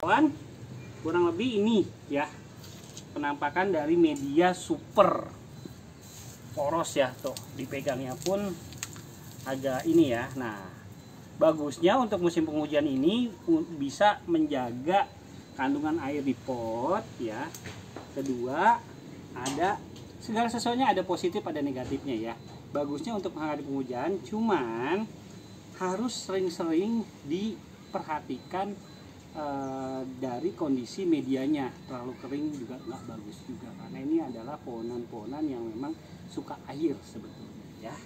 Kawan, kurang lebih ini ya penampakan dari media super poros ya, tuh dipegangnya pun agak ini ya. Nah, bagusnya untuk musim penghujan ini bisa menjaga kandungan air di pot ya. Kedua, ada segala sesuatunya ada positif ada negatifnya ya. Bagusnya untuk menghadapi penghujan, cuman harus sering-sering diperhatikan dari kondisi medianya. Terlalu kering juga nggak bagus juga, karena ini adalah pohonan-pohonan yang memang suka air sebetulnya ya.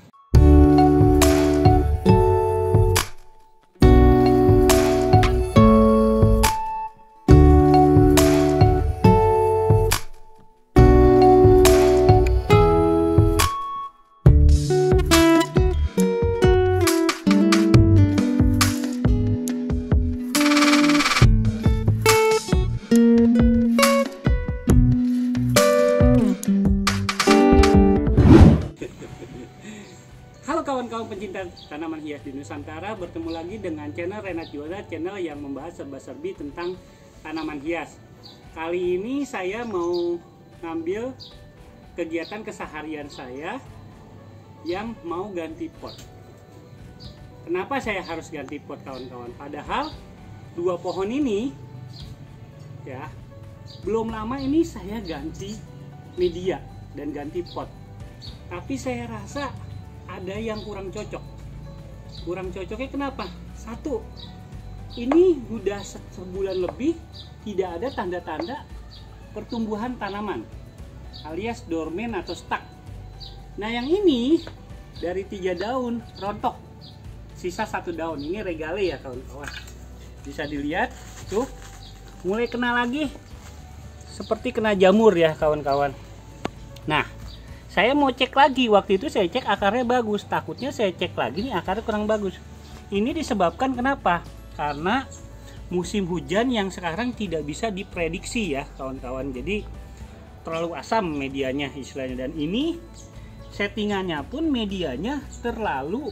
Halo kawan-kawan pencinta tanaman hias di Nusantara, bertemu lagi dengan channel Renat Juara, channel yang membahas serba-serbi tentang tanaman hias. Kali ini saya mau ngambil kegiatan keseharian saya yang mau ganti pot. Kenapa saya harus ganti pot kawan-kawan? Padahal dua pohon ini ya, belum lama ini saya ganti media dan ganti pot. Tapi saya rasa ada yang kurang cocok. Kurang cocoknya kenapa? Satu, ini udah sebulan lebih tidak ada tanda-tanda pertumbuhan tanaman alias dormen atau stuck. Nah yang ini dari 3 daun rontok, sisa 1 daun. Ini regale ya kawan-kawan, bisa dilihat tuh mulai kena lagi seperti kena jamur ya kawan-kawan. Nah, saya mau cek lagi, waktu itu saya cek akarnya bagus, takutnya saya cek lagi nih akarnya kurang bagus. Ini disebabkan kenapa? Karena musim hujan yang sekarang tidak bisa diprediksi ya kawan-kawan. Jadi terlalu asam medianya istilahnya, dan ini settingannya pun medianya terlalu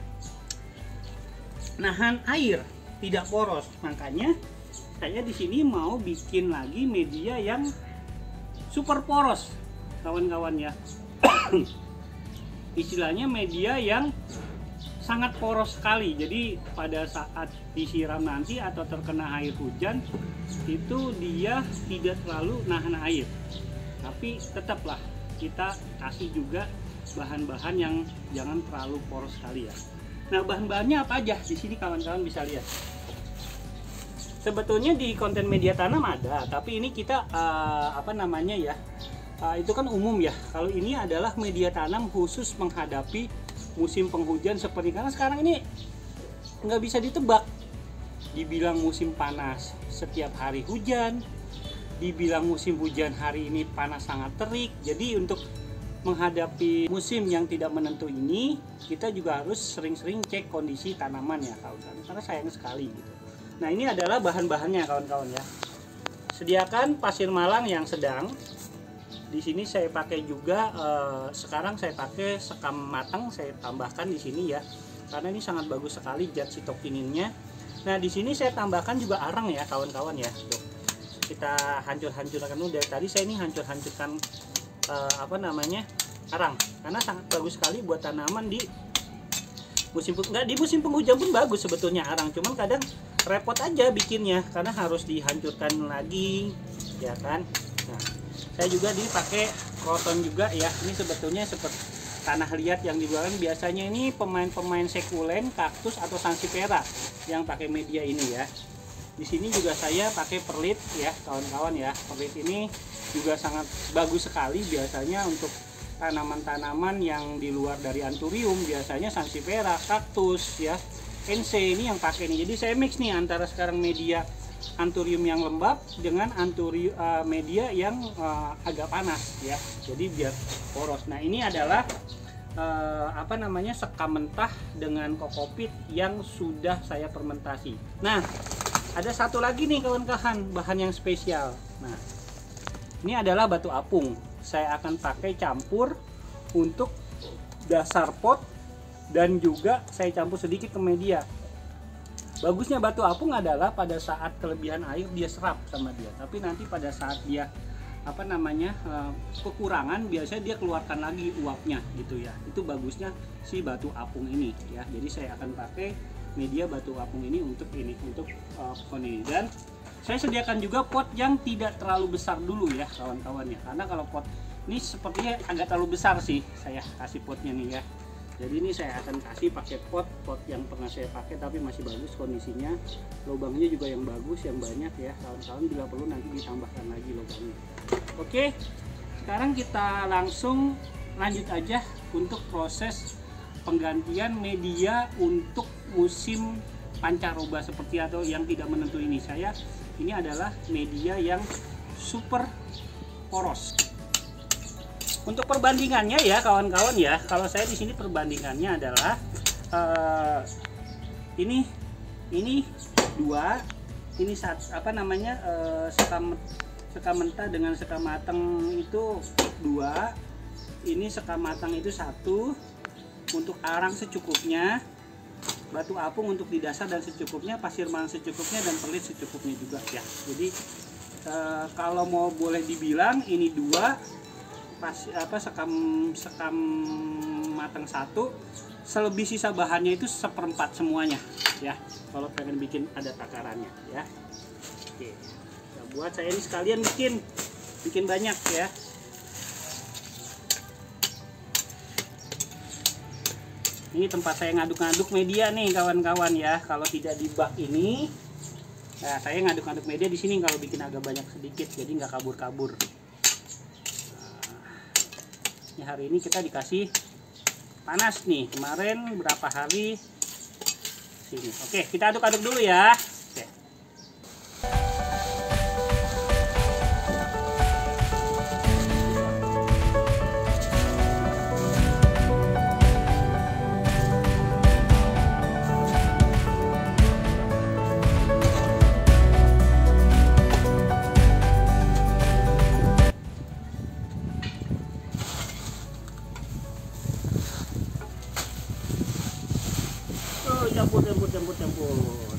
nahan air, tidak poros. Makanya saya di sini mau bikin lagi media yang super poros kawan-kawan ya. Istilahnya media yang sangat poros sekali, jadi pada saat disiram nanti atau terkena air hujan itu dia tidak terlalu nahan air, tapi tetaplah kita kasih juga bahan-bahan yang jangan terlalu poros sekali ya. Nah, bahan-bahannya apa aja di sini kawan-kawan bisa lihat. Sebetulnya di konten media tanam ada, tapi ini kita apa namanya ya, itu kan umum ya. Kalau ini adalah media tanam khusus menghadapi musim penghujan seperti, karena sekarang ini nggak bisa ditebak. Dibilang musim panas setiap hari hujan, dibilang musim hujan hari ini panas sangat terik. Jadi untuk menghadapi musim yang tidak menentu ini, kita juga harus sering-sering cek kondisi tanaman ya kawan-kawan, karena sayang sekali gitu. Nah ini adalah bahan-bahannya kawan-kawan ya. Sediakan pasir malang yang sedang. Di sini saya pakai juga sekarang saya pakai sekam matang, saya tambahkan di sini ya, karena ini sangat bagus sekali zat sitokininnya. Nah di sini saya tambahkan juga arang ya kawan-kawan ya. Tuh, kita hancur-hancurkan dulu. Dari tadi saya ini hancur-hancurkan apa namanya, arang, karena sangat bagus sekali buat tanaman di musim di musim penghujan pun bagus sebetulnya arang, cuman kadang repot aja bikinnya karena harus dihancurkan lagi ya kan. Nah, saya juga dipakai kroton juga ya. Ini sebetulnya seperti tanah liat yang digunakan biasanya ini pemain-pemain sekulen, kaktus atau sansevieria yang pakai media ini ya. Di sini juga saya pakai perlit ya kawan-kawan ya. Perlit ini juga sangat bagus sekali biasanya untuk tanaman-tanaman yang di luar dari anthurium, biasanya sansevieria, kaktus ya, NC ini yang pakai nih. Jadi saya mix nih antara sekarang media anthurium yang lembab dengan media yang agak panas ya, jadi biar poros. Nah ini adalah apa namanya, sekam mentah dengan kokopit yang sudah saya fermentasi. Nah ada satu lagi nih kawan-kawan, bahan yang spesial. Nah ini adalah batu apung, saya akan pakai campur untuk dasar pot dan juga saya campur sedikit ke media. Bagusnya batu apung adalah pada saat kelebihan air dia serap sama dia, tapi nanti pada saat dia kekurangan, biasanya dia keluarkan lagi uapnya gitu ya. Itu bagusnya si batu apung ini ya. Jadi saya akan pakai media batu apung ini untuk pohon ini. Dan saya sediakan juga pot yang tidak terlalu besar dulu ya kawan-kawan ya, karena kalau pot ini sepertinya agak terlalu besar sih saya kasih potnya nih ya. Jadi ini saya akan kasih pakai pot yang pernah saya pakai tapi masih bagus kondisinya, lubangnya juga yang bagus, yang banyak ya kawan-kawan. Bila perlu nanti ditambahkan lagi lubangnya. Oke, sekarang kita langsung lanjut aja untuk proses penggantian media untuk musim pancaroba seperti atau yang tidak menentu ini. Ini adalah media yang super poros. Untuk perbandingannya ya kawan-kawan ya, kalau saya di sini perbandingannya adalah ini dua, ini sekam mentah dengan sekam matang itu 2, ini sekam matang itu 1, untuk arang secukupnya, batu apung untuk di dasar dan secukupnya, pasir malang secukupnya, dan pelit secukupnya juga ya. Jadi kalau mau boleh dibilang ini 2, sekam matang 1, selebih sisa bahannya itu 1/4 semuanya ya, kalau pengen bikin ada takarannya ya. Oke, nah, buat saya ini sekalian bikin banyak ya. Ini tempat saya ngaduk-ngaduk media nih kawan-kawan ya. Kalau tidak di bak ini, nah saya ngaduk-ngaduk media di sini kalau bikin agak banyak sedikit, jadi nggak kabur-kabur. Hari ini kita dikasih panas nih, kemarin berapa hari sini. Oke, kita aduk-aduk dulu ya. Oke. Campur.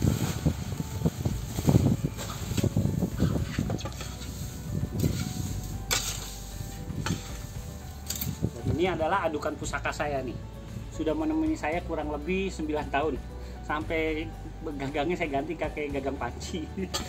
Dan ini adalah adukan pusaka saya nih. Sudah menemani saya kurang lebih 9 tahun. Sampai gagangnya saya ganti pakai gagang panci.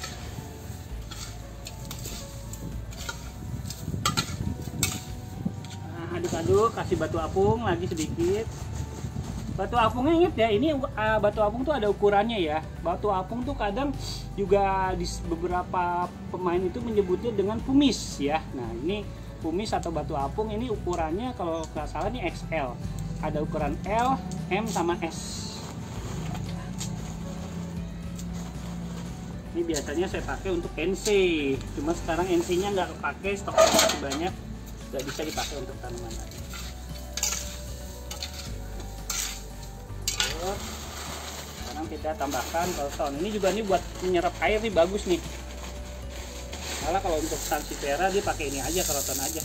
Nah, aduk-aduk, kasih batu apung lagi sedikit. Batu apungnya ingat ya, ini batu apung tuh ada ukurannya ya. Batu apung tuh kadang juga di beberapa pemain itu menyebutnya dengan pumis ya. Nah ini pumis atau batu apung, ini ukurannya kalau nggak salah ini XL. Ada ukuran L, M, sama S. Ini biasanya saya pakai untuk NC. Cuma sekarang NC-nya nggak kepake, stoknya masih banyak, nggak bisa dipakai untuk tanaman lagi. Sekarang kita tambahkan kolton. Ini juga nih buat menyerap air nih bagus nih. Malah kalau untuk sansevieria dia pakai ini aja, kolton aja.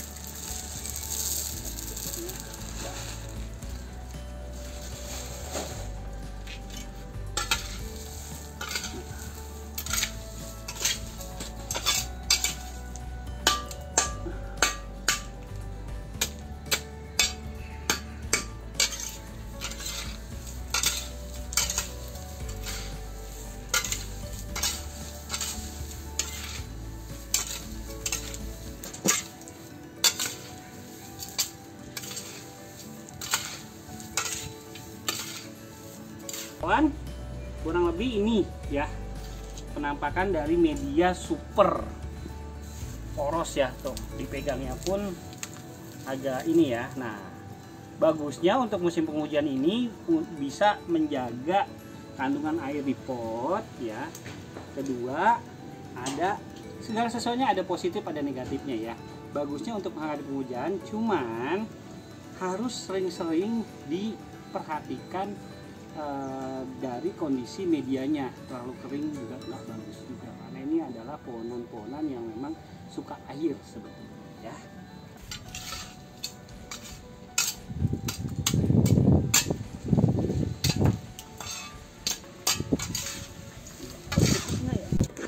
Kawan, kurang lebih ini ya penampakan dari media super poros ya. Tuh dipegangnya pun agak ini ya. Nah bagusnya untuk musim penghujan ini bisa menjaga kandungan air di pot ya. Kedua, ada segala sesuatunya ada positif ada negatifnya ya. Bagusnya untuk menghadapi hujan, cuman harus sering-sering diperhatikan dari kondisi medianya. Terlalu kering juga nggak bagus juga, karena ini adalah pohonan-pohonan yang memang suka air sebetulnya ya.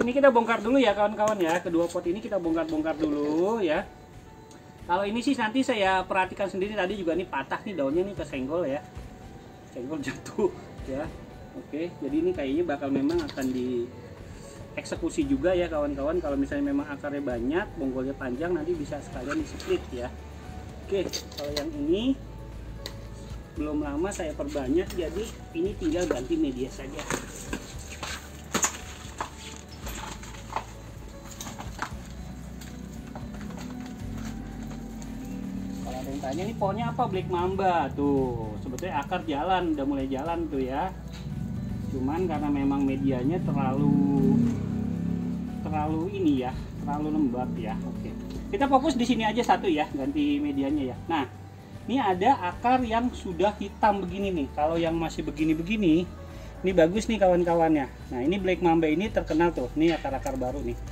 ini kita bongkar dulu ya kawan-kawan ya. Kedua pot ini kita bongkar-bongkar dulu ya. Kalau ini sih nanti saya perhatikan sendiri, tadi juga nih patah nih daunnya nih, kesenggol ya. Senggol jatuh ya. Oke, jadi ini kayaknya bakal memang akan dieksekusi juga ya kawan-kawan. Kalau misalnya memang akarnya banyak, bonggolnya panjang, nanti bisa sekalian di split ya. Oke, kalau yang ini belum lama saya perbanyak, jadi ini tinggal ganti media saja. Kalau ada yang tanya ini pohonnya apa, Black Mamba tuh, sebetulnya akar jalan, udah mulai jalan tuh ya. Cuman karena memang medianya terlalu ini ya, terlalu lembab ya. Oke, kita fokus di sini aja satu ya, ganti medianya ya. Nah, ini ada akar yang sudah hitam begini nih. Kalau yang masih begini-begini, ini bagus nih kawan-kawannya. Nah, ini Black Mamba ini terkenal tuh, ini akar-akar baru nih.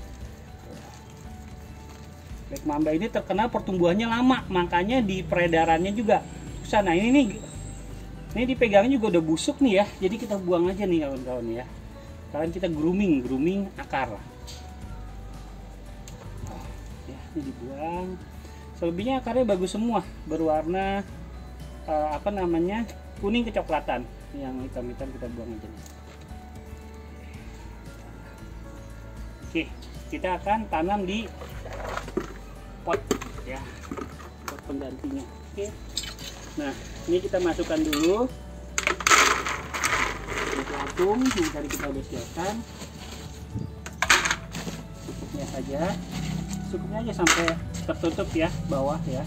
Black Mamba ini terkenal pertumbuhannya lama, makanya di peredarannya juga susah. Nah, ini nih, ini dipegangnya juga udah busuk nih ya, jadi kita buang aja nih kawan-kawan ya. Sekarang kita grooming akar. Ya, ini dibuang. Selebihnya akarnya bagus semua, berwarna kuning kecoklatan. Yang hitam-hitam kita buang aja nih. Oke, kita akan tanam di pot ya, pot penggantinya. Oke. Nah, ini kita masukkan dulu vakum yang tadi kita udah siapkan. Cukupnya aja sampai tertutup ya bawah ya.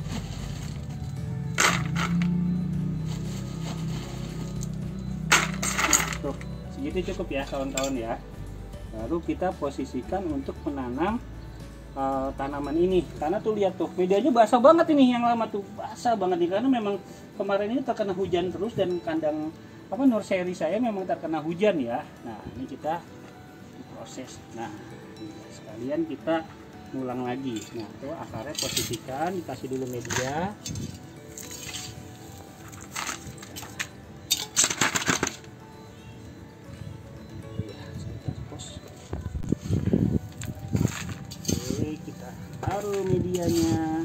Nah, tuh segitu cukup ya kawan-kawan ya. Baru kita posisikan untuk menanam tanaman ini, karena tuh lihat tuh medianya basah banget ini, yang lama tuh basah banget nih, karena memang kemarin ini terkena hujan terus, dan kandang nursery saya memang terkena hujan ya. Nah, ini kita proses. Nah, sekalian kita ngulang lagi. Nah, tuh akarnya posisikan, dikasih dulu media. Taruh medianya.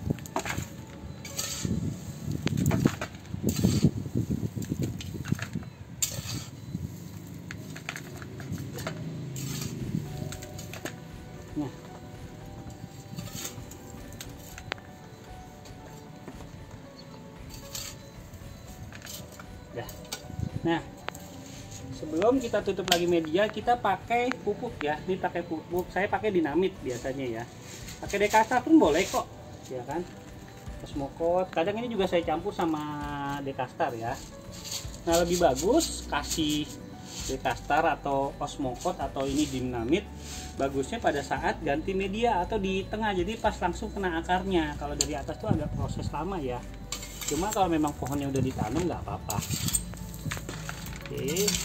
Nah, sebelum kita tutup lagi media, kita pakai pupuk ya. Ini pakai pupuk, saya pakai dinamit biasanya ya. Pakai dekastar pun boleh kok, ya kan. Osmokot, kadang ini juga saya campur sama dekastar ya. Nah, lebih bagus kasih dekastar atau osmokot atau ini dinamit, bagusnya pada saat ganti media atau di tengah, jadi pas langsung kena akarnya. Kalau dari atas tuh agak proses lama ya. Cuma kalau memang pohonnya udah ditanam nggak apa-apa. Oke.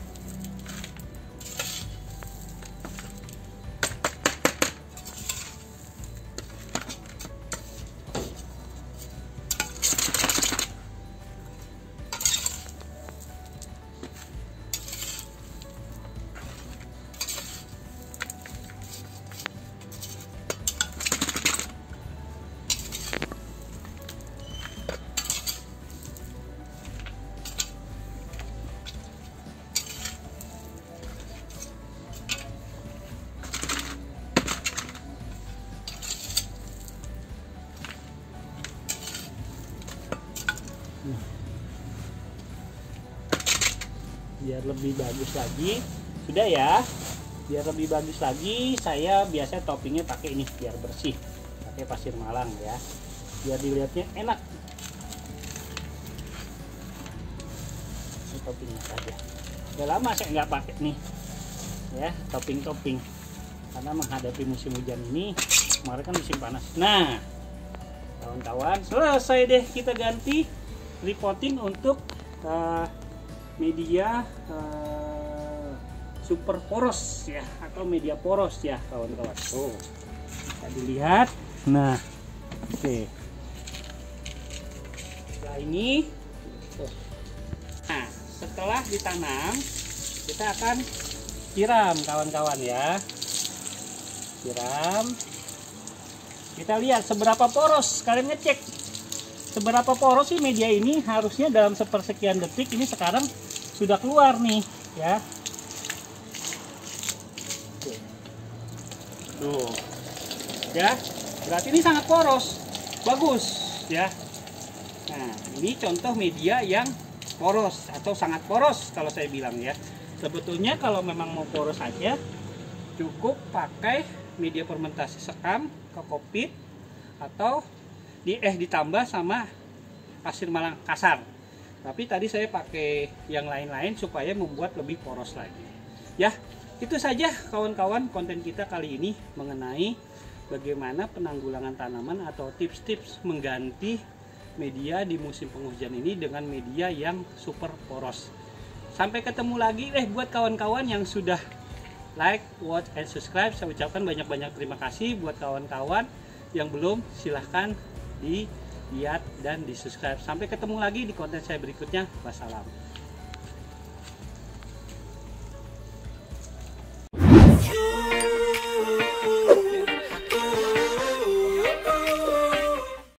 Biar lebih bagus lagi, sudah ya, biar lebih bagus lagi saya biasa toppingnya pakai ini biar bersih, pakai pasir malang ya, biar dilihatnya enak. Ini toppingnya saja, udah lama saya nggak pakai nih ya, topping karena menghadapi musim hujan ini, kemarin kan musim panas. Nah kawan-kawan, selesai deh kita ganti repotting untuk media super poros ya, atau media poros ya kawan-kawan. Tuh bisa dilihat. Nah, oke. Setelah ini tuh. Nah, setelah ditanam kita akan siram kawan-kawan ya. Siram. Kita lihat seberapa poros, kalian ngecek seberapa poros sih media ini. Harusnya dalam sepersekian detik, ini sekarang sudah keluar nih ya. Tuh ya, berarti ini sangat poros, bagus ya. Nah, ini contoh media yang poros atau sangat poros kalau saya bilang ya. Sebetulnya kalau memang mau poros aja, cukup pakai media fermentasi sekam, kokopit, atau ditambah sama pasir malang kasar. Tapi tadi saya pakai yang lain-lain supaya membuat lebih poros lagi. Ya, itu saja kawan-kawan konten kita kali ini mengenai bagaimana penanggulangan tanaman atau tips-tips mengganti media di musim penghujan ini dengan media yang super poros. Sampai ketemu lagi buat kawan-kawan yang sudah like, watch, and subscribe, saya ucapkan banyak-banyak terima kasih. Buat kawan-kawan yang belum, silahkan dilihat dan di subscribe. Sampai ketemu lagi di konten saya berikutnya. Wassalam.